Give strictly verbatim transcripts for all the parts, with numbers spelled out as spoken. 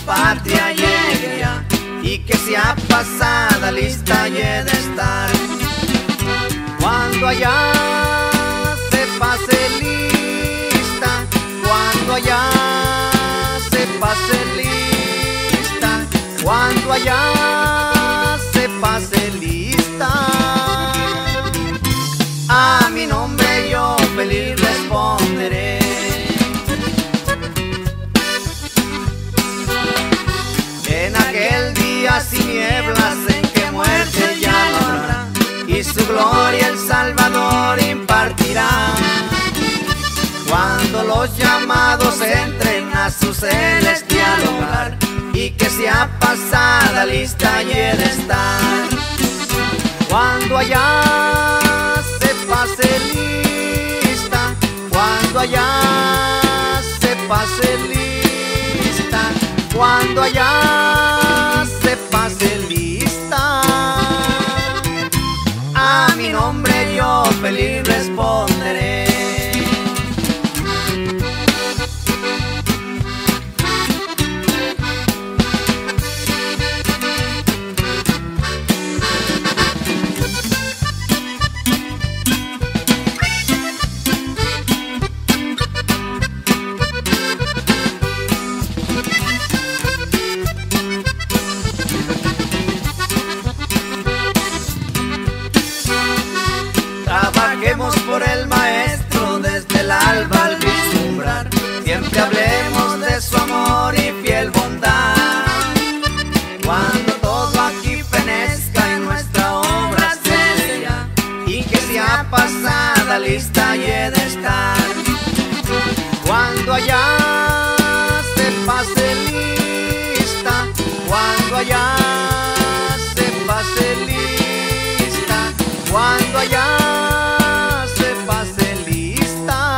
patria llegue ya, y que sea pasada lista y he de estar. Cuando allá se pase lista, cuando allá se pase lista, cuando allá se pase lista, a mi nombre yo feliz responderé. En aquel día sin nieblas en que muerte ya no habrá, y su gloria el Salvador impartirá. Cuando los llamados entren a su celestial hogar, y que sea pasada lista y he de estar. Cuando allá se pase lista, cuando allá se pase lista, cuando allá se pase lista, a mi nombre yo feliz responderé. Trabajemos por el Maestro desde el alba al vislumbrar, siempre hablemos de su amor y fiel bondad. Cuando todo aquí fenezca en nuestra obra se ya, y que sea pasada lista y he de estar. Cuando allá se pase lista, cuando allá se pase lista, cuando allá se pase lista,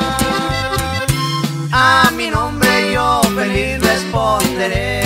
a mi nombre yo feliz responderé.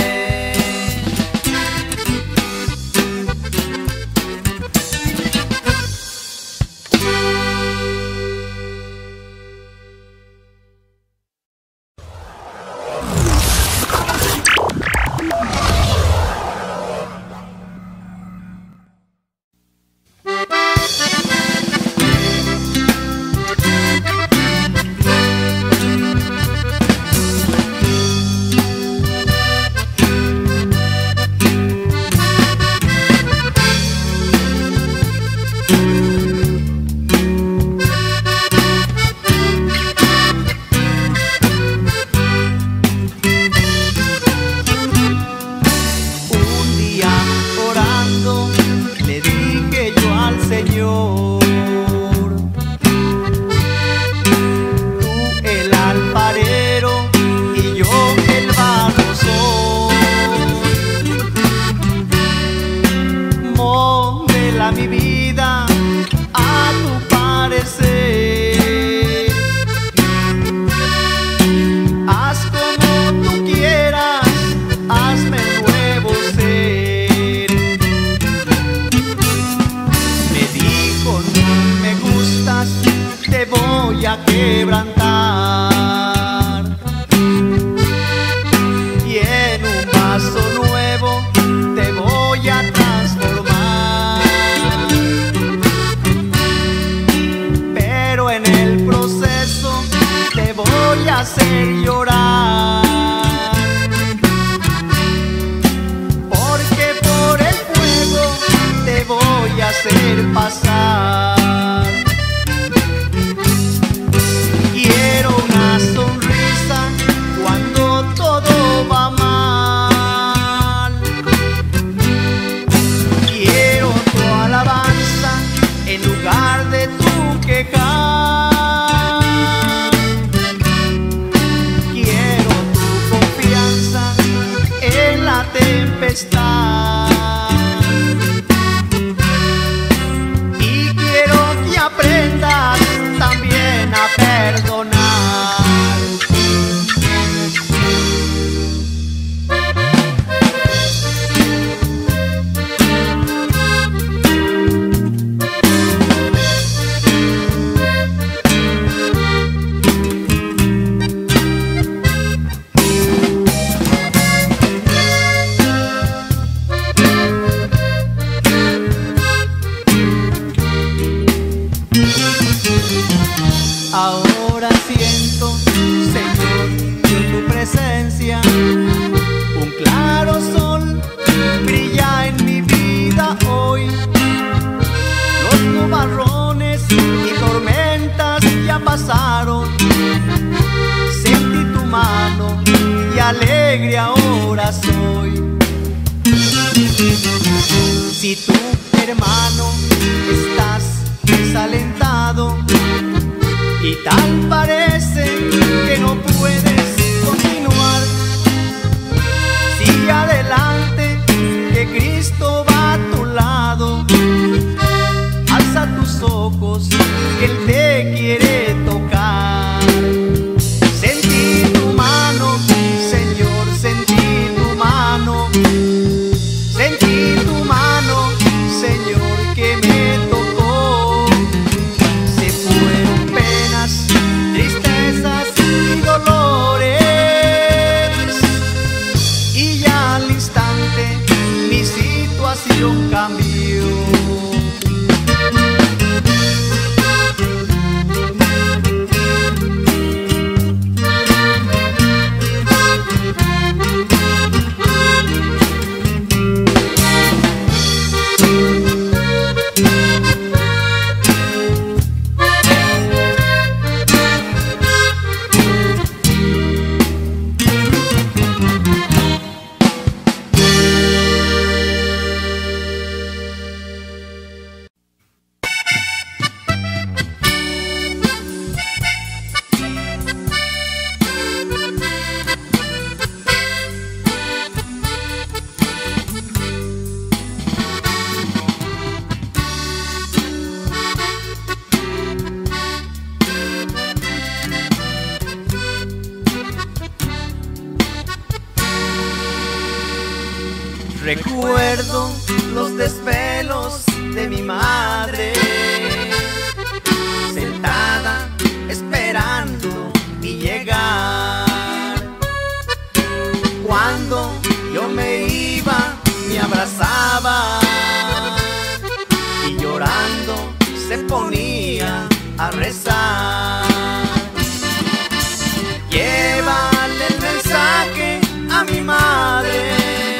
pasaron, sentí tu mano y alegre ahora soy. Si tú, hermano, estás desalentado y tal parece que no puedes continuar, sigue adelante, que Cristo va a tu lado. Alza tus ojos, que Él te quiere tocar. Sentí tu mano, Señor, sentí tu mano. Sentí tu mano, Señor, que me tocó. Se fueron penas, tristezas y dolores, y ya al instante mi situación cambió. Recuerdo los desvelos de mi madre, sentada esperando mi llegar. Cuando yo me iba, me abrazaba y llorando se ponía a rezar. Llévale el mensaje a mi madre,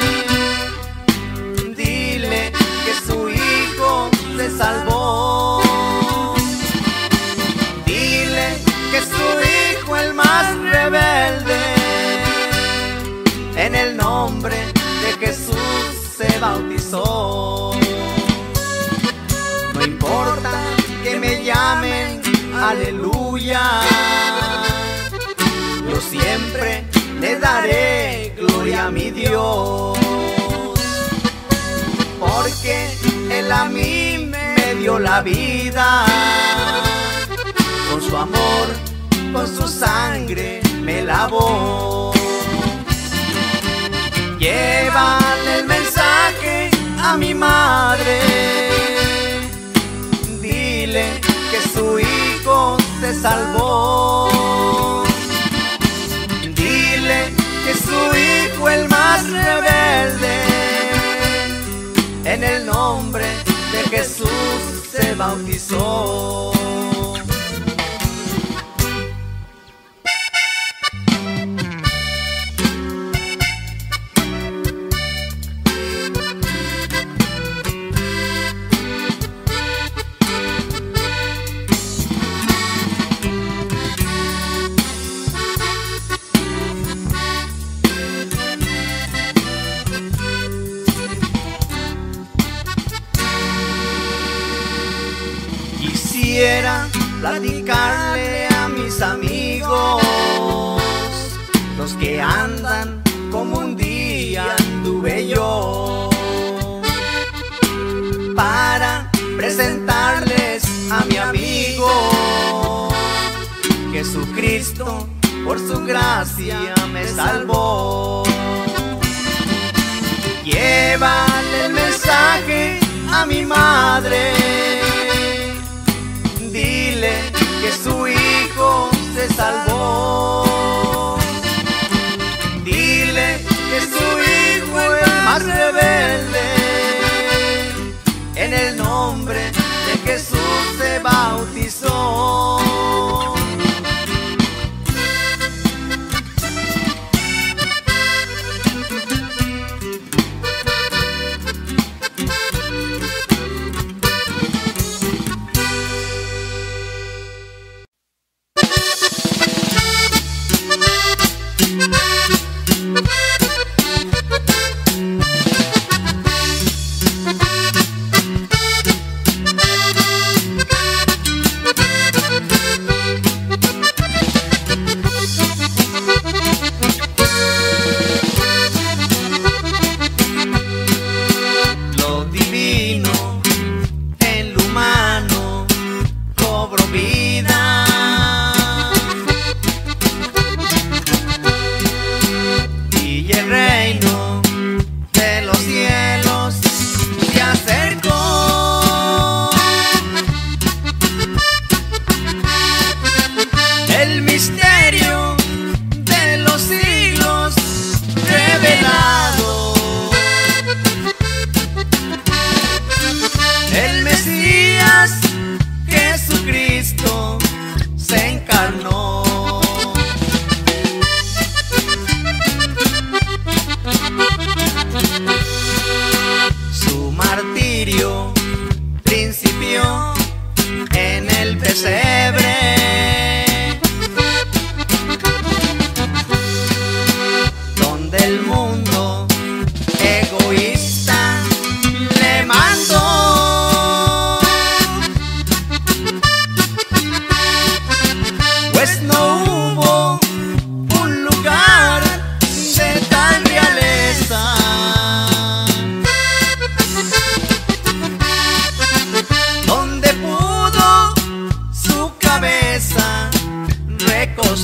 se salvó. Dile que su hijo, el más rebelde, en el nombre de Jesús se bautizó. No importa que me llamen aleluya, yo siempre le daré gloria a mi Dios, porque Él a mí me dio la vida, con su amor, con su sangre me lavó. Llévale el mensaje a mi madre, dile que su hijo se salvó. Dile que su hijo, el más rebelde, en el nombre de Jesús se bautizó. Quisiera platicarle a mis amigos, los que andan como un día anduve yo, para presentarles a mi amigo. Jesucristo por su gracia me salvó. Llévale el mensaje a mi madre, dile que su hijo se salvó. Dile que su hijo, el más rebelde, en el nombre de Jesús se bautizó.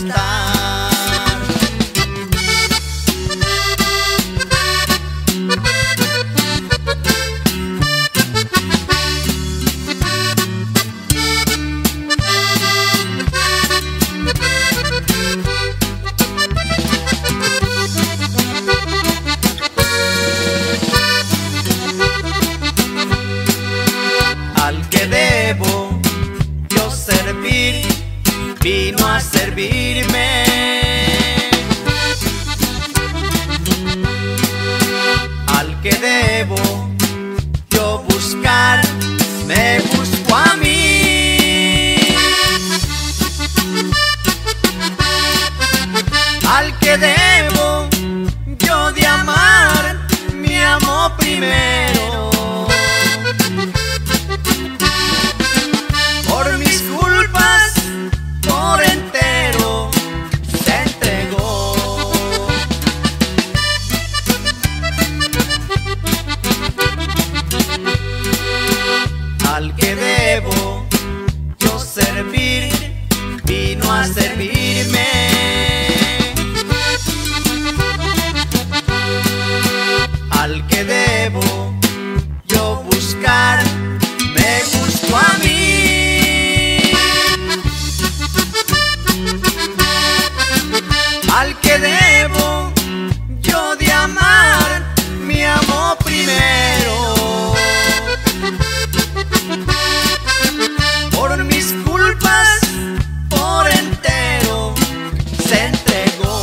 gustar. Al que debo yo servir, vino a servirme. Al que debo yo buscar, me busco a mí. Al que debo yo de amar, me amó primero. Por mis culpas, por entero, se entregó. Al que debo yo servir, vino a servirme. Al que debo yo buscar, me busco a mí. Al que debo yo de amar, me amó primero. Por mis culpas, por entero, se entregó.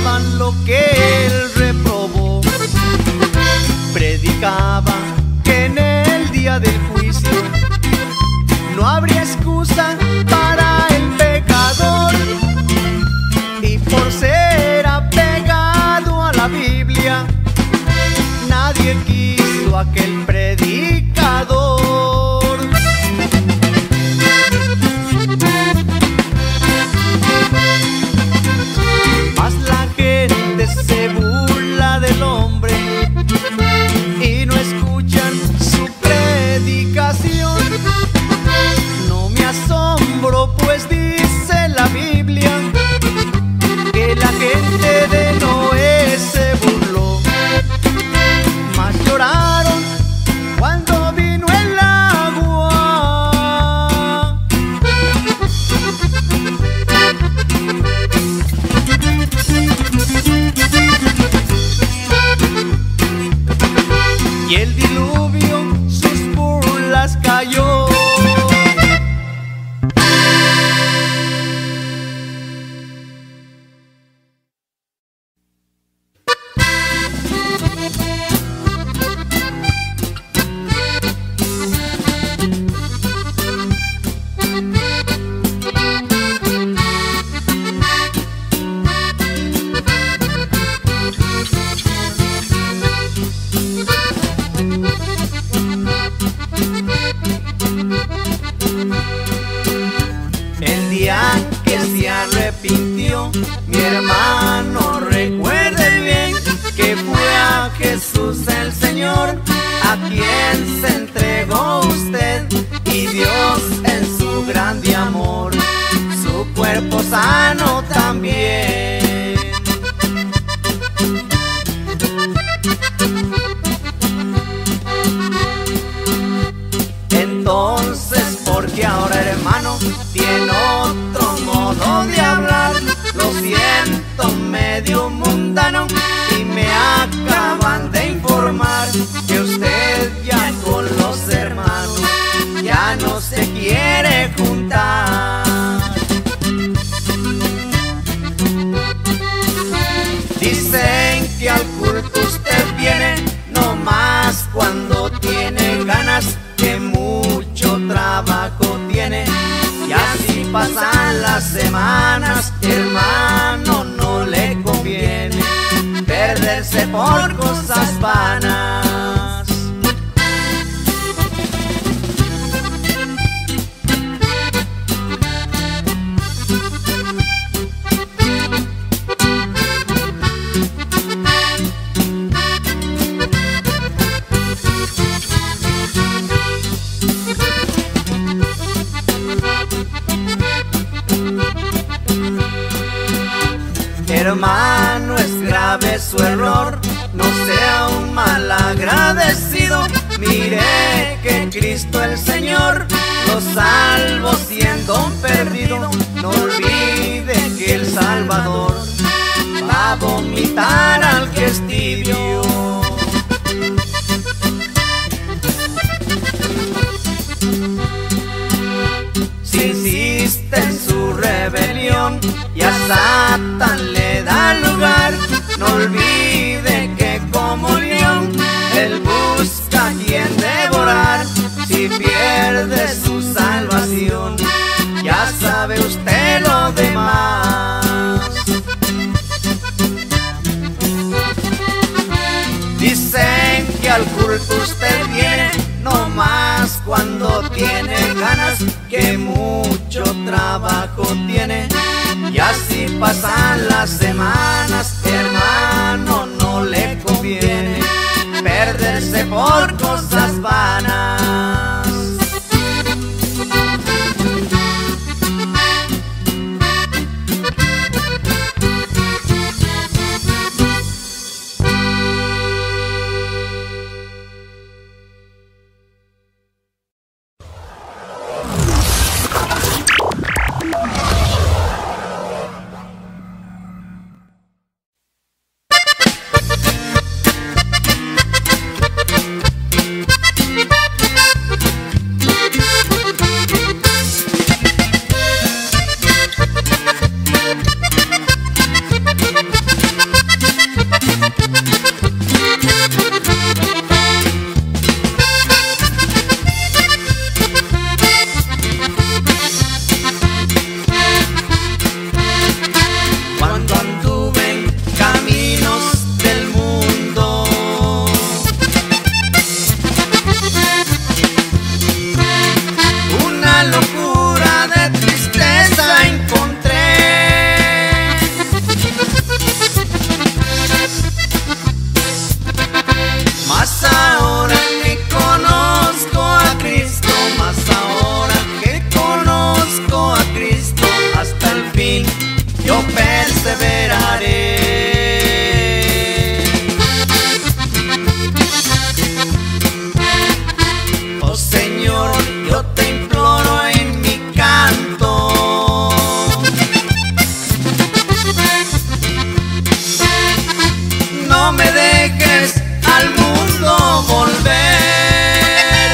predicaban lo que él reprobó. Predicaba que en el día del juicio no habría excusa para el pecador. Y por ser apegado a la Biblia, nadie quiso a aquel predicador. Mas la gente se burla del hombre y no escuchan su predicación. No me asombro, pues dice la Biblia que la gente de Noé se burló, mas lloraron cuando vino el agua. Y el diluvio sus burlas cayó. Que se arrepintió mi hermano, recuerde bien que fue a Jesús el Señor a quien se entregó usted, y Dios en su grande amor su cuerpo sano también. Entonces, porque ahora, hermano, tiene otro modo de hablar, lo siento, medio mundano, y me acaban de informar que usted ya con los hermanos ya no se quiere juntar. Dicen que al culto usted viene no más cuando tiene ganas, que mucho trabajo tiene, y así pasan las semanas. Hermano, no le conviene perderse por cosas vanas. Hermano, es grave su error, no sea un mal agradecido. Mire que Cristo el Señor lo salvó siendo un perdido. No olvide que el Salvador va a vomitar al que es tibio. Si insiste en su rebelión y a Satán le da lugar, no olvide que como león él busca a quien devorar. Si pierde su salvación, ya sabe usted lo demás. Dicen que al culto usted viene no más cuando tiene ganas, que mucho trabajo tiene, y así pasan las semanas. Hermano, no le conviene perderse por cosas vanas. no me dejes al mundo volver.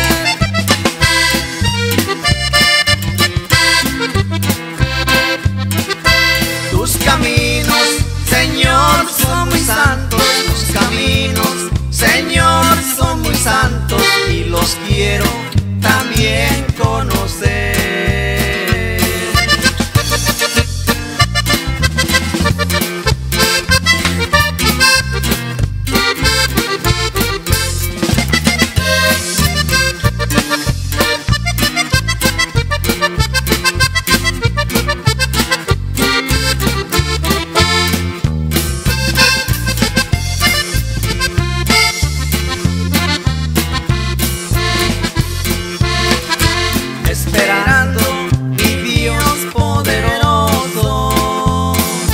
Tus caminos, Señor, son muy santos. Tus caminos, Señor, son muy santos y los quiero también conocer. Esperando, mi Dios poderoso,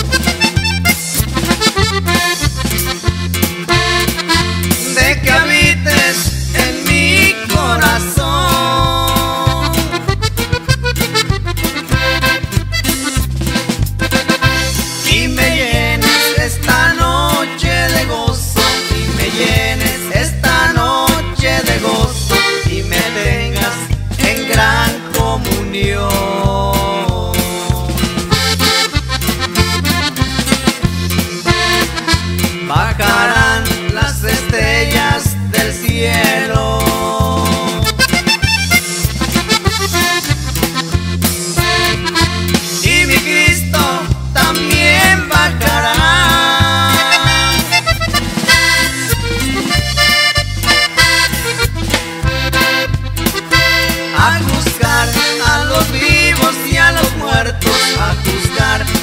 de que habites en mi corazón y me llenes esta noche de gozo, y me llenes esta noche de gozo, y me tengas en gran comunión. Bajarán las estrellas del cielo y mi Cristo también bajará a juzgar a los vivos y a los muertos, a juzgar